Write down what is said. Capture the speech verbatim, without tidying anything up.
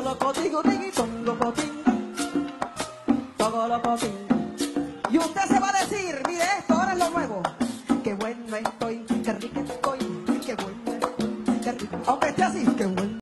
locotigo, tiki, tongo, cotingo, todo locotingo. Y usted se va